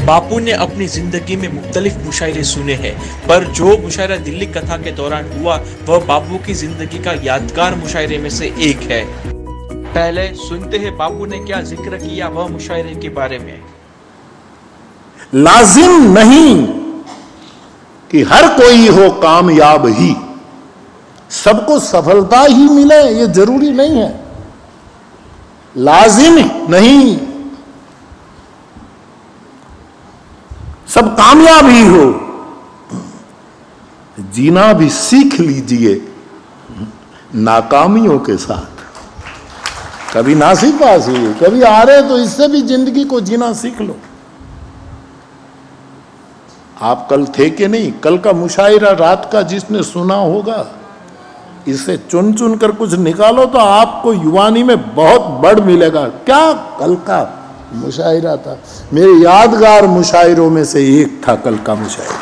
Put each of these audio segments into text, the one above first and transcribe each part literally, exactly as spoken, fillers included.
बापू ने अपनी जिंदगी में मुख्तलिफ मुशायरे सुने हैं, पर जो मुशायरा दिल्ली कथा के दौरान हुआ वह बापू की जिंदगी का यादगार मुशायरे में से एक है। पहले सुनते हैं बापू ने क्या जिक्र किया वह मुशायरे के बारे में। लाजिम नहीं कि हर कोई हो कामयाब ही, सबको सफलता ही मिले ये जरूरी नहीं है। लाजिम नहीं सब कामयाब ही हो, जीना भी सीख लीजिए नाकामियों के साथ। कभी नासिब पास हुई, कभी आ रहे तो इससे भी जिंदगी को जीना सीख लो। आप कल थे कि नहीं? कल का मुशायरा रात का जिसने सुना होगा, इससे चुन चुन कर कुछ निकालो तो आपको युवानी में बहुत बढ़ मिलेगा। क्या कल का मुशायरा था, मेरे यादगार मुशायरों में से एक था कल का मुशायरा,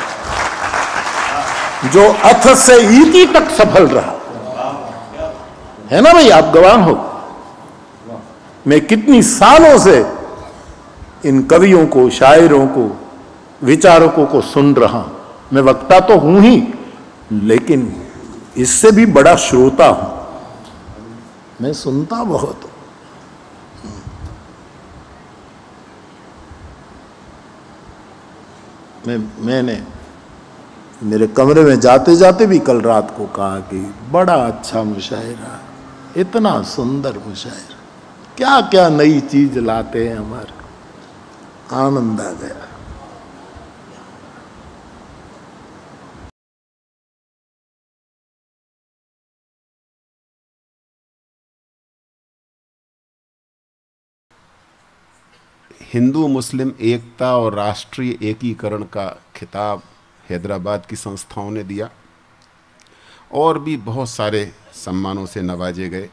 जो अथ से ईति तक सफल रहा है ना भाई, आप गवाह हो। मैं कितनी सालों से इन कवियों को, शायरों को, विचारकों को सुन रहा हूं। मैं वक्ता तो हूं ही, लेकिन इससे भी बड़ा श्रोता हूं। मैं सुनता बहुत हूं। मैं मैंने मेरे कमरे में जाते जाते भी कल रात को कहा कि बड़ा अच्छा मुशायरा, इतना सुंदर मुशायरा, क्या क्या नई चीज लाते हैं हमारे, आनंद आ गया। हिंदू मुस्लिम एकता और राष्ट्रीय एकीकरण का खिताब हैदराबाद की संस्थाओं ने दिया और भी बहुत सारे सम्मानों से नवाजे गए।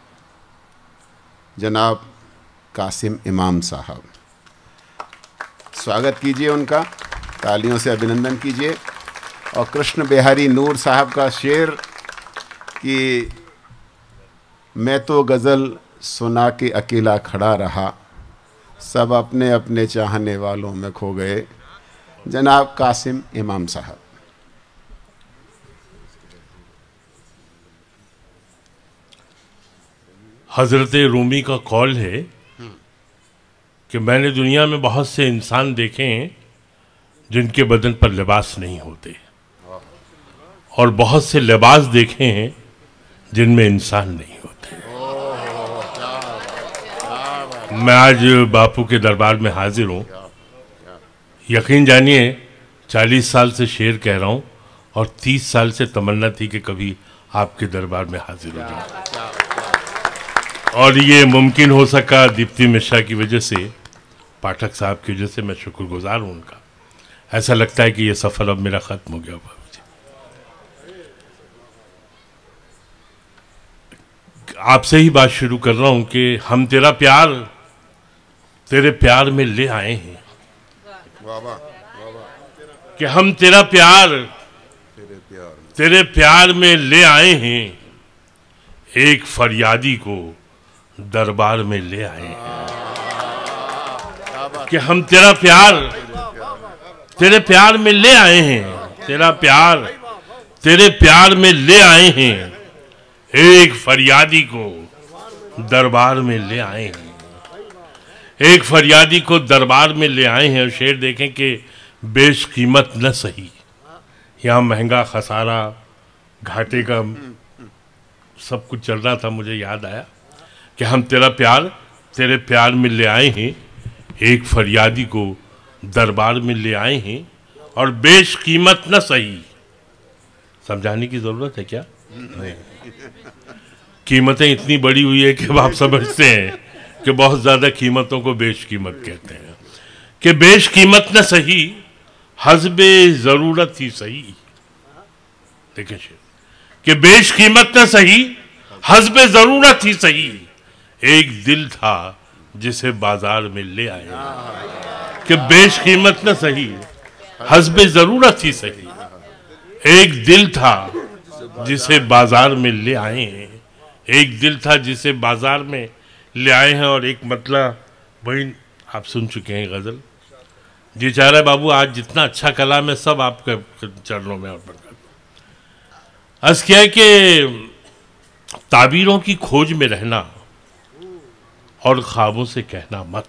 जनाब कासिम इमाम साहब, स्वागत कीजिए उनका, तालियों से अभिनंदन कीजिए। और कृष्ण बिहारी नूर साहब का शेर कि मैं तो गज़ल सुना के अकेला खड़ा रहा, सब अपने अपने चाहने वालों में खो गए। जनाब कासिम इमाम साहब। हज़रत रूमी का कौल है कि मैंने दुनिया में बहुत से इंसान देखे हैं जिनके बदन पर लिबास नहीं होते, और बहुत से लिबास देखे हैं जिनमें इंसान नहीं होते। मैं आज बापू के दरबार में हाजिर हूँ। यकीन जानिए चालीस साल से शेर कह रहा हूँ और तीस साल से तमन्ना थी कि कभी आपके दरबार में हाजिर हो जाऊँ, और ये मुमकिन हो सका दीप्ति मिश्रा की वजह से, पाठक साहब की वजह से। मैं शुक्रगुजार हूँ उनका। ऐसा लगता है कि ये सफ़र अब मेरा ख़त्म हो गया बाबू जी। आपसे ही बात शुरू कर रहा हूँ कि हम तेरा प्यार तेरे प्यार में ले आए हैं, कि हम तेरा प्यार तेरे प्यार में ले आए हैं, एक फरियादी को दरबार में ले आए हैं। कि हम तेरा प्यार तेरे प्यार में ले आए हैं, तेरा प्यार तेरे प्यार में ले आए हैं, एक फरियादी को दरबार में ले आए हैं, एक फरियादी को दरबार में ले आए हैं। और शेर देखें कि बेश कीमत न सही, यहाँ महंगा खसारा घाटे का सब कुछ चल रहा था। मुझे याद आया कि हम तेरा प्यार तेरे प्यार में ले आए हैं, एक फरियादी को दरबार में ले आए हैं, और बेश कीमत न सही। समझाने की ज़रूरत है क्या? नहीं। कीमतें इतनी बड़ी हुई है कि आप समझते हैं कि बहुत ज़्यादा कीमतों को बेश कीमत कहते हैं। कि बेश कीमत न सही, हस्बे ज़रूरत ही सही। देखिए शेर, कि बेश कीमत न सही, हस्बे ज़रूरत ही सही, एक दिल था जिसे बाजार में ले आए। कि बेश कीमत न सही, हस्बे ज़रूरत ही सही, एक दिल था जिसे बाजार में ले आए हैं, एक दिल था जिसे बाजार में ले आए हैं। और एक मतलब वही आप सुन चुके हैं गज़ल जी चाह रहे बाबू, आज जितना अच्छा कलाम है सब आपके चरणों में अर्पण करता हूं। अर्ज क्या है कि ताबीरों की खोज में रहना और ख्वाबों से कहना मत,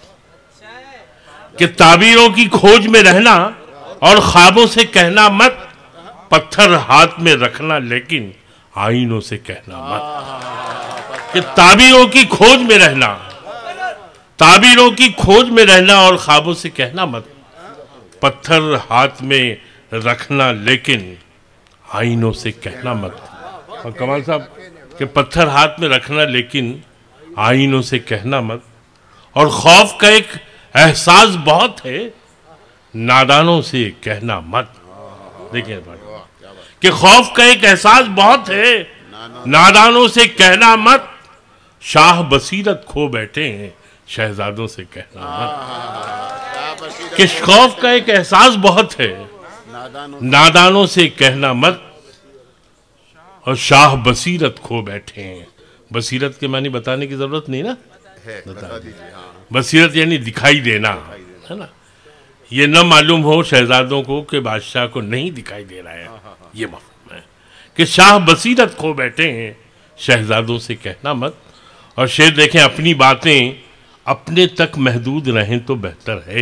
कि ताबीरों की खोज में रहना और ख्वाबों से कहना मत, पत्थर हाथ में रखना लेकिन आईनों से कहना मत। कि ताबीरों की खोज में रहना, ताबीरों की खोज में रहना और ख्वाबों से कहना मत, पत्थर हाथ में रखना लेकिन आईनों से कहना मत। और कमाल साहब कि पत्थर हाथ में रखना लेकिन आईनों से कहना मत। और खौफ का एक एहसास बहुत है, नादानों से कहना मत। देखिए कि खौफ का एक एहसास बहुत है, नादानों से कहना मत। शाह बसीरत खो बैठे हैं, शहजादों से कहना मत। कि खौफ का एक एहसास बहुत है, नादानों से कहना मत। और शाह बसीरत खो बैठे हैं। बसीरत के मानी बताने की जरूरत नहीं ना है, बता दीजिए। हाँ। बसीरत यानी दिखाई देना, है ना। ये न मालूम हो शहजादों को कि बादशाह को नहीं दिखाई दे रहा है, ये मफहूम है कि शाह बसीरत खो बैठे हैं, शहजादों से कहना मत। और शेर देखें, अपनी बातें अपने तक महदूद रहें तो बेहतर है।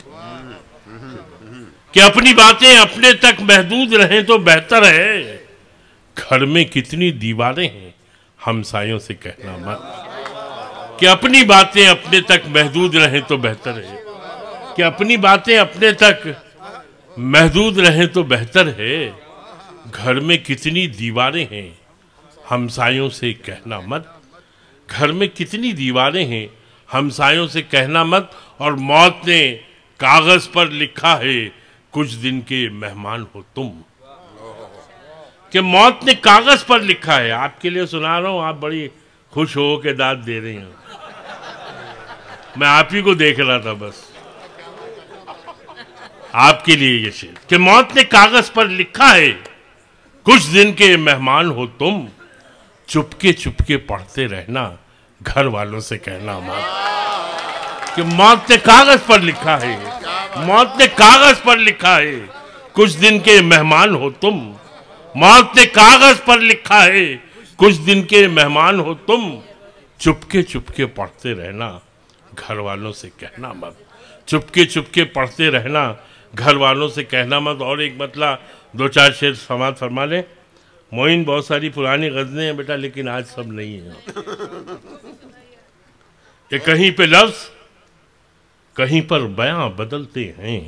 कि अपनी बातें अपने तक महदूद रहें तो बेहतर है। घर में कितनी दीवारें हैं, हमसायों से कहना मत। कि अपनी बातें अपने तक महदूद रहें तो बेहतर है। कि अपनी बातें अपने तक महदूद रहें तो बेहतर है। घर में कितनी दीवारें हैं, हमसायों से कहना मत। घर में कितनी दीवारें हैं, हमसायों से कहना मत। और मौत ने कागज पर लिखा है, कुछ दिन के मेहमान हो तुम। कि मौत ने कागज पर लिखा है, आपके लिए सुना रहा हूं, आप बड़ी खुश हो के दाद दे रही हैं। मैं आप ही को देख रहा था बस, आपके लिए ये शेर। कि मौत ने कागज पर लिखा है, कुछ दिन के मेहमान हो तुम। चुपके चुपके पढ़ते रहना, घर वालों से कहना मत। कि मौत ने कागज पर लिखा है, मौत ने कागज पर लिखा है, कुछ दिन के मेहमान हो तुम। मौत ने कागज पर लिखा है, कुछ दिन के मेहमान हो तुम। चुपके चुपके पढ़ते रहना, घर वालों से कहना मत। चुपके चुपके पढ़ते रहना, घर वालों से कहना मत। और एक मतलब दो चार शेर समाज फरमा ले। मोइन, बहुत सारी पुरानी गज़लें हैं बेटा, लेकिन आज सब नहीं है। कि कहीं पे लफ्ज कहीं पर बयां बदलते हैं।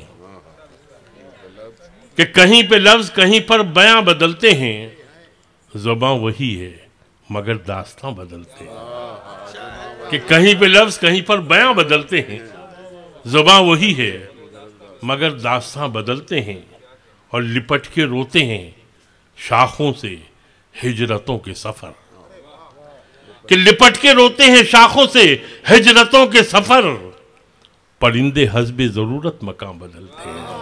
कि कहीं पे लफ्ज कहीं पर बयां बदलते हैं। ज़ुबान वही है मगर दास्तां बदलते हैं। कि कहीं पे लफ्ज कहीं पर बयां बदलते हैं। ज़ुबान वही है मगर दास्तां बदलते हैं। और लिपट के रोते हैं शाखों से हिजरतों के सफर। कि लिपट के रोते हैं शाखों से हिजरतों के सफर। परिंदे हस्बे जरूरत मकाम बदलते हैं।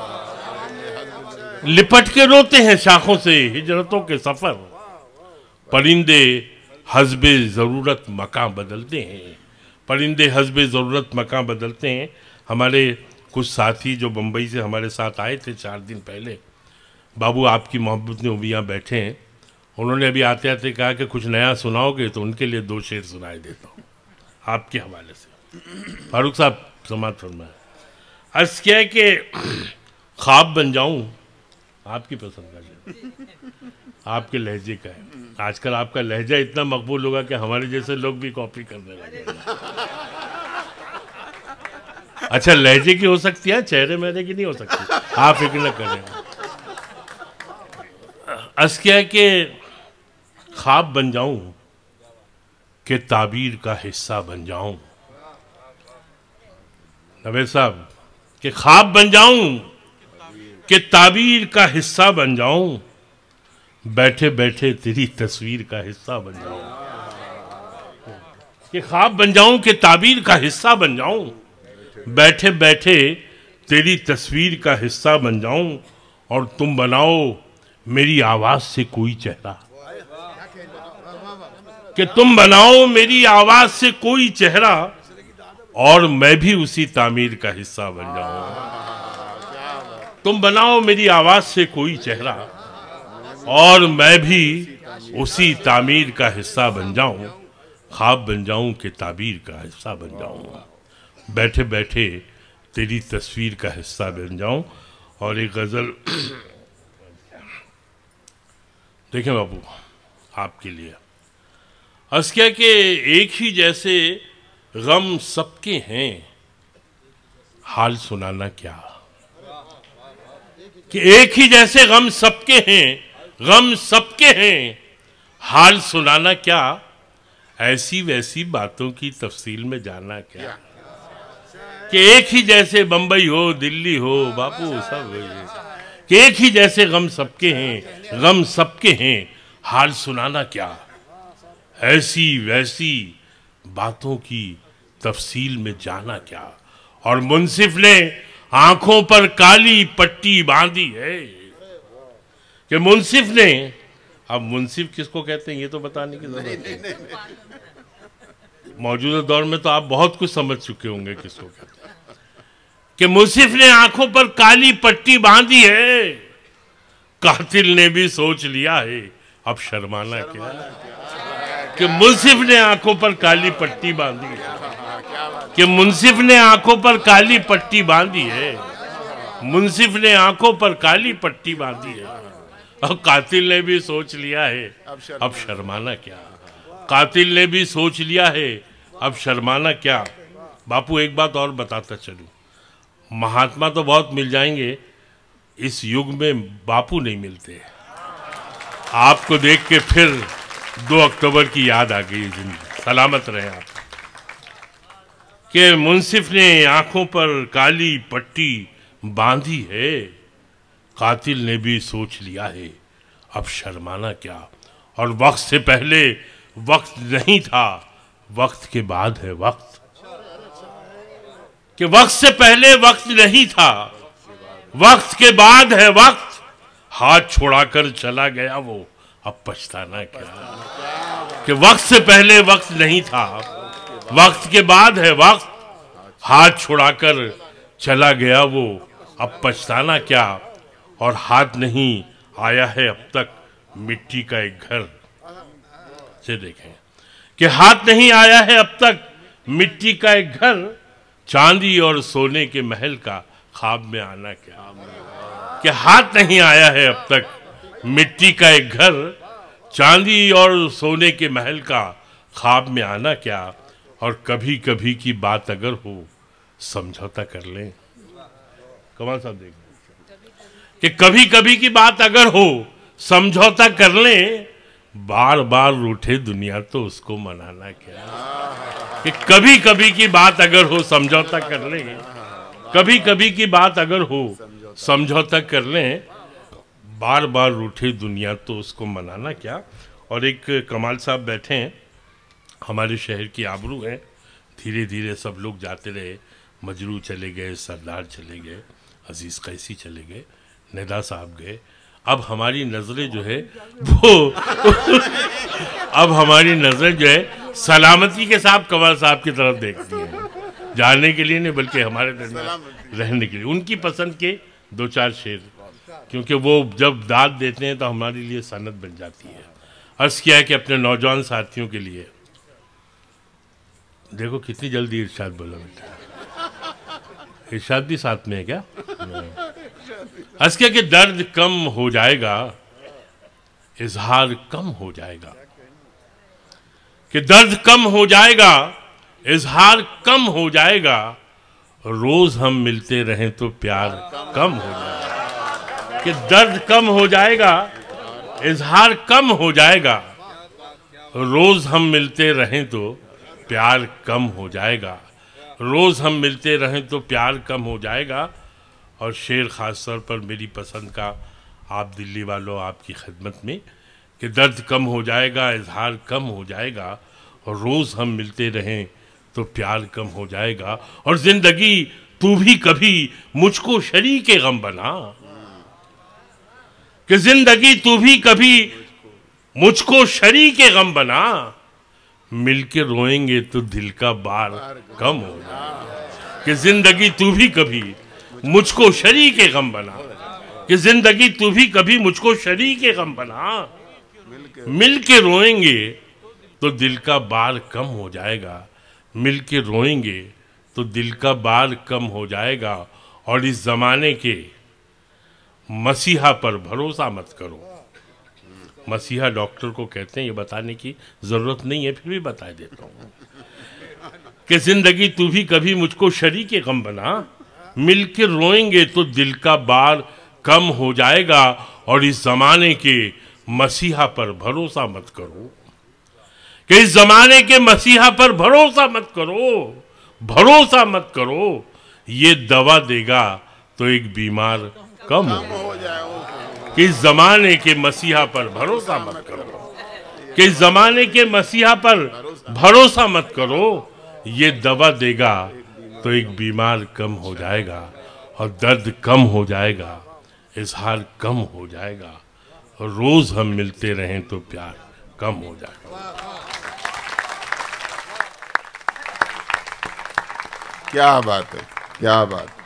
लिपट के रोते हैं शाखों से हिजरतों के सफर। परिंदे हस्बे जरूरत मकाम बदलते हैं। परिंदे हस्बे जरूरत मकाम बदलते हैं। हमारे कुछ साथी जो बंबई से हमारे साथ आए थे चार दिन पहले, बाबू आपकी मोहब्बत में वो भी यहाँ बैठे हैं। उन्होंने अभी आते आते कहा कि कुछ नया सुनाओगे, तो उनके लिए दो शेर सुनाई देता हूँ आपके हवाले से। फारूक साहब समाज फरमाए। अर्ज क्या है कि ख्वाब बन जाऊं, आपकी पसंद का शेर, आपके लहजे का है। आजकल आपका लहजा इतना मकबूल होगा कि हमारे जैसे लोग भी कॉपी करने लगे। अच्छा, लहजे की हो सकती है, चेहरे मेरे की नहीं हो सकती, आप फिक्र न करें। अर्ज क्या है कि ख्वाब बन जाऊं कि ताबीर का हिस्सा बन जाऊं। नवेद साहब, कि ख्वाब बन जाऊं कि ताबीर का हिस्सा बन जाऊं। बैठे बैठे तेरी तस्वीर का हिस्सा बन जाऊं। कि ख्वाब बन जाऊं कि ताबीर का हिस्सा बन जाऊं। बैठे बैठे तेरी तस्वीर का हिस्सा बन जाऊं। और तुम बनाओ मेरी आवाज से कोई चेहरा। कि तुम बनाओ मेरी आवाज से कोई चेहरा। और मैं भी उसी तामीर का हिस्सा बन जाऊं। तुम बनाओ मेरी आवाज से कोई चेहरा और मैं भी उसी तामीर का हिस्सा बन जाऊं, ख्वाब बन जाऊं कि ताबीर का हिस्सा बन जाऊं, बैठे बैठे तेरी तस्वीर का हिस्सा बन जाऊं। और एक गजल देखें बाबू आपके लिए, अर्ज़ किया कि एक ही जैसे गम सबके हैं, हाल सुनाना क्या। कि एक ही जैसे गम सबके हैं, गम सबके हैं, हाल सुनाना क्या, ऐसी वैसी बातों की तफसील में जाना क्या। कि एक ही जैसे बंबई हो दिल्ली हो बापू सब, कि एक ही जैसे गम सबके हैं, गम सबके हैं, हाल सुनाना क्या, ऐसी वैसी बातों की तफसील में जाना क्या। और मुंसिफ ने आंखों पर काली पट्टी बांधी है। कि मुंसिफ ने, अब मुंसिफ किसको कहते हैं ये तो बताने की जरूरत है। मौजूदा दौर में तो आप बहुत कुछ समझ चुके होंगे किसको कहते हैं। कि मुंसिफ ने आंखों पर काली पट्टी बांधी है, कातिल ने भी सोच लिया है अब शर्माना क्या। कि मुंसिफ ने आंखों पर काली पट्टी बांधी है, कि मुंसिफ ने आंखों पर काली पट्टी बांधी है, मुंसिफ ने आंखों पर काली पट्टी बांधी है, और कातिल ने भी सोच लिया है अब शर्माना क्या। कातिल ने भी सोच लिया है अब शर्माना क्या। बापू एक बात और बताता चलूं, महात्मा तो बहुत मिल जाएंगे, इस युग में बापू नहीं मिलते। आपको देख के फिर दो अक्टूबर की याद आ गई जिंदगी। सलामत रहे आप। कि मुंसिफ ने आंखों पर काली पट्टी बांधी है, कातिल ने भी सोच लिया है अब शर्माना क्या। और वक्त से पहले वक्त नहीं था, वक्त के बाद है वक्त। कि वक्त से पहले वक्त नहीं था, वक्त के बाद है वक्त, हाथ छोड़ाकर चला गया वो अब पछताना क्या। कि वक्त से पहले वक्त नहीं था, वक्त के बाद है वक्त, हाथ छुड़ाकर चला गया वो अब पछताना क्या। और हाथ नहीं आया है अब तक मिट्टी का एक घर से देखें। कि हाथ नहीं आया है अब तक मिट्टी का एक घर, चांदी और सोने के महल का ख्वाब में आना क्या। कि हाथ नहीं आया है अब तक मिट्टी का एक घर, चांदी और सोने के महल का ख्वाब में आना क्या। और कभी कभी की बात अगर हो समझौता कर लें। कमाल साहब देख, कि कभी कभी की बात अगर हो समझौता कर लें, बार बार रूठे दुनिया तो उसको मनाना क्या। कि कभी कभी की बात अगर हो समझौता कर लें, कभी कभी की बात अगर हो समझौता कर लें, बार बार रूठे दुनिया तो उसको मनाना क्या। और एक कमाल साहब बैठे हैं, हमारे शहर की आबरू है। धीरे धीरे सब लोग जाते रहे, मजरू चले गए, सरदार चले गए, अजीज़ कैसी चले गए, निदा साहब गए। अब हमारी नज़रें जो है वो अब हमारी नज़रें जो है सलामती के साथ कमाल साहब की तरफ देखती हैं, जाने के लिए नहीं बल्कि हमारे दरमियान रहने के लिए। उनकी पसंद के दो चार शेर, क्योंकि वो जब दाद देते हैं तो हमारे लिए सनद बन जाती है। अर्ज़ किया है कि अपने नौजवान साथियों के लिए, देखो कितनी जल्दी इरशाद बोला बेटा, इरशाद भी साथ में है क्या। अर्ज़ किया कि दर्द कम हो जाएगा, इजहार कम हो जाएगा। कि दर्द कम हो जाएगा, इजहार कम हो जाएगा, रोज हम मिलते रहें तो प्यार कम हो जाएगा। कि दर्द कम हो जाएगा, इजहार कम हो जाएगा, रोज हम मिलते रहें तो प्यार कम हो जाएगा, रोज हम मिलते रहें तो प्यार कम हो जाएगा। और शेर ख़ास तौर पर मेरी पसंद का, आप दिल्ली वालों आपकी खिदमत में, कि दर्द कम हो जाएगा, इजहार कम हो जाएगा, और रोज़ हम मिलते रहें तो प्यार कम हो जाएगा। और ज़िंदगी तू भी कभी मुझको शरीके गम बना। कि ज़िंदगी तू भी कभी मुझको शरीके गम बना, मिलके रोएंगे तो दिल का बार कम हो जाएगा। कि जिंदगी तू भी कभी मुझको शरीके गम बना, कि जिंदगी तू भी कभी मुझको शरीके गम बना, मिलके रोएंगे तो दिल का बार कम हो जाएगा, मिलके रोएंगे तो दिल का बार कम हो जाएगा। और इस जमाने के मसीहा पर भरोसा मत करो। मसीहा डॉक्टर को कहते हैं, ये बताने की जरूरत नहीं है, फिर भी बता देता हूँ कि जिंदगी तू भी कभी मुझको शरीके गम बना, मिलके रोएंगे तो दिल का बार कम हो जाएगा। और इस जमाने के मसीहा पर भरोसा मत करो, कि इस जमाने के मसीहा पर भरोसा मत करो, भरोसा मत करो। ये दवा देगा तो एक बीमार कम हो जाएगा। कि इस जमाने के मसीहा पर भरोसा मत करो, कि इस जमाने के मसीहा पर भरोसा मत करो। ये दवा देगा तो एक बीमार कम हो जाएगा, और दर्द कम हो जाएगा, इजहार कम हो जाएगा। रोज हम मिलते रहें तो प्यार कम हो जाएगा। क्या बात है, क्या बात।